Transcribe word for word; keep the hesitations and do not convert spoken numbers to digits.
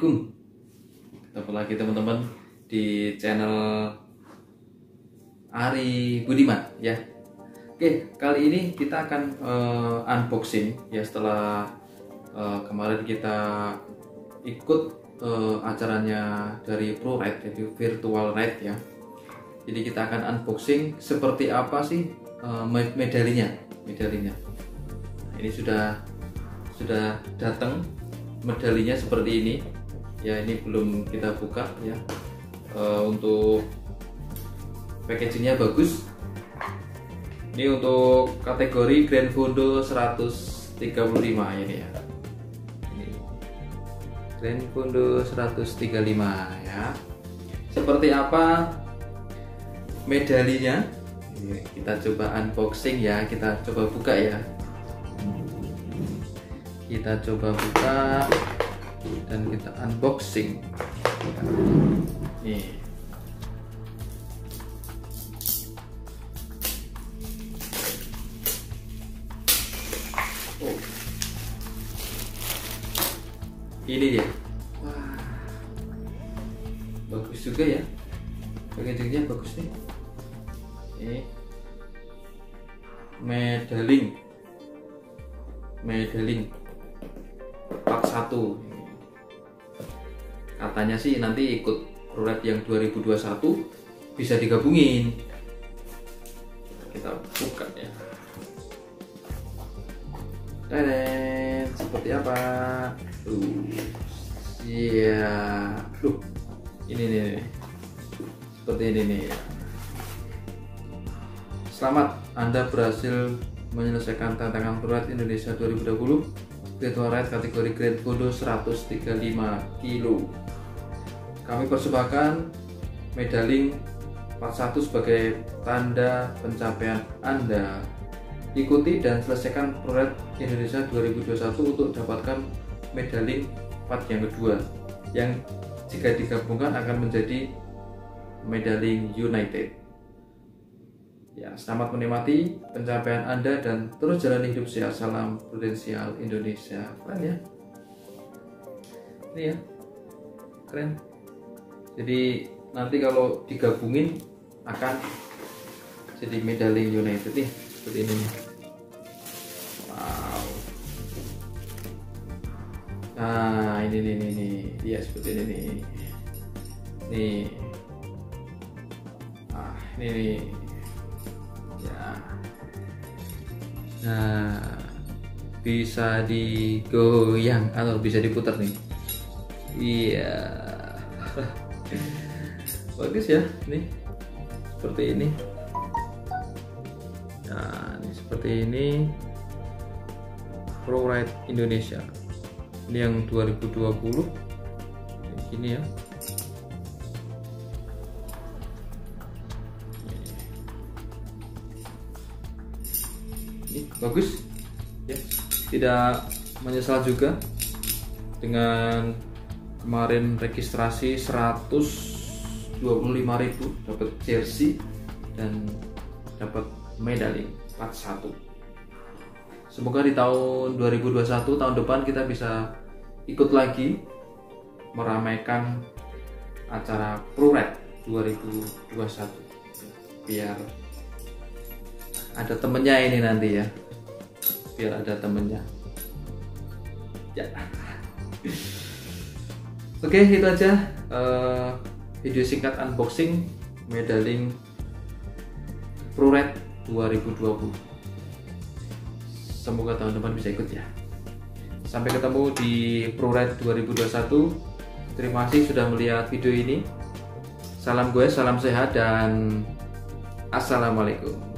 Assalamualaikum. Ketemu lagi teman-teman di channel Ari Budiman ya. Oke, kali ini kita akan uh, unboxing ya, setelah uh, kemarin kita ikut uh, acaranya dari ProRide, jadi virtual ride ya. Jadi kita akan unboxing seperti apa sih uh, medalinya, medalinya. Nah, ini sudah sudah datang medalinya seperti ini ya. Ini belum kita buka ya. Uh, untuk packagingnya bagus. Ini untuk kategori Grand Fondo seratus tiga puluh lima ini ya. Ini Grand Fondo seratus tiga puluh lima ya. Seperti apa medalinya? Ini kita coba unboxing ya. Kita coba buka ya. Kita coba buka dan kita unboxing. Nih. Oh. Ini dia. Wah. Bagus juga ya. Packagingnya bagus nih. Ini medaling. Medaling part satu. Katanya sih nanti ikut ProRide yang dua ribu dua puluh satu bisa digabungin. Kita buka ya. Dan seperti apa? Uh, iya. Duh, ini nih, nih. Seperti ini nih. Selamat, Anda berhasil menyelesaikan tantangan ProRide Indonesia dua ribu dua puluh virtual ride kategori Grand Fondo seratus tiga puluh lima kilo. Kami persembahkan medaling part satu sebagai tanda pencapaian Anda. Ikuti dan selesaikan ProRide Indonesia dua ribu dua puluh satu untuk dapatkan medaling part yang kedua, yang jika digabungkan akan menjadi medaling United. Ya, selamat menikmati pencapaian Anda dan terus jalani hidup sehat. Salam Prudensial Indonesia. Keren ya. Ini ya. Keren. Jadi nanti kalau digabungin akan jadi medaling United nih, seperti ini nih. Wow. Nah, ini nih nih nih. Ya, seperti ini nih. Nih. Ah, ini nih. Ya. Nah, bisa digoyang atau bisa diputar nih. Iya. Bagus ya, nih seperti ini. Nah, ini seperti ini ProRide Indonesia. Ini yang dua ribu dua puluh. Ini ya. Ini bagus ya, tidak menyesal juga dengan kemarin registrasi seratus dua puluh lima ribu dapat jersey dan dapat medali part satu. Semoga di tahun dua ribu dua puluh satu, tahun depan, kita bisa ikut lagi meramaikan acara ProRide dua ribu dua puluh satu biar ada temennya ini nanti ya, biar ada temennya ya. Oke, itu aja uh, video singkat unboxing medaling ProRide dua ribu dua puluh. Semoga tahun depan bisa ikut ya. Sampai ketemu di ProRide dua ribu dua puluh satu. Terima kasih sudah melihat video ini. Salam gue, salam sehat, dan assalamualaikum.